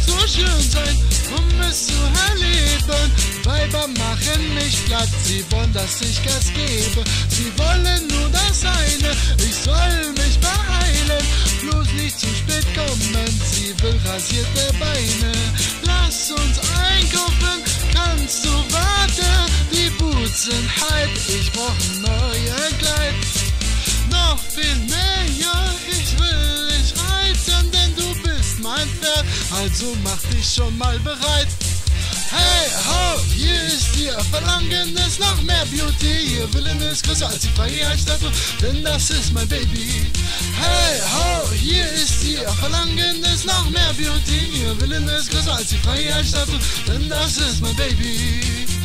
so schön sein, um es zu erleben. Weiber machen mich platt, sie wollen, dass ich Gas gebe. Sie wollen nur das eine, ich soll mich beeilen. Bloß nicht zu spät kommen, sie will rasierte Beine. Lass uns einkaufen, kannst du warten? Die Boots sind halb, ich brauch ein neues Kleid. Noch viel mehr, ich will dich reiten, denn du bist mein Pferd, also mach dich schon mal bereit. Hey ho, hier ist ihr Verlangen ist nach mehr Beauty. Ihr Willen ist größer als die Freiheitsstatue, denn das ist mein Baby. Hey ho, hier ist ihr Verlangen ist nach mehr Beauty. Ihr Willen ist größer als die Freiheitsstatue, denn das ist mein Baby.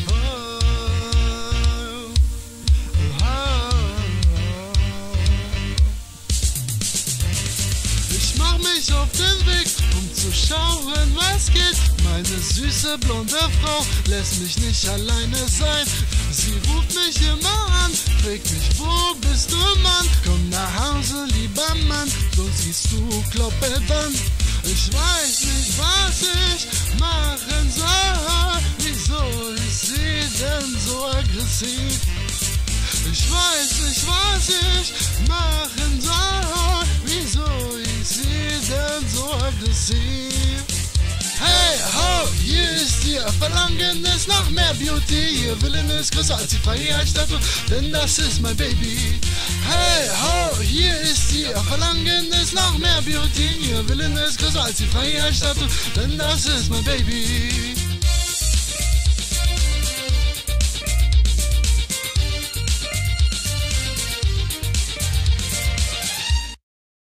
Ich mach mich auf den Weg, um zu schauen, was geht. Meine süße blonde Frau lässt mich nicht alleine sein. Sie ruft mich immer an, fragt mich, wo bist du, Mann? Komm nach Hause, lieber Mann, sonst siehst du Kloppe dann. Ich weiß nicht, was ich machen soll. Wieso ist sie denn so aggressiv? Ich weiß nicht, was ich machen soll. Wieso ist sie denn so aggressiv? Hey ho, hier ist ihr Verlangen ist nach mehr Beauty. Ihr Willen ist größer als die Freiheitsstatue, denn das ist mein Baby. Hey ho, hier ist ihr Verlangen ist nach mehr Beauty. Ihr Willen ist größer als die Freiheitsstatue, denn das ist mein Baby.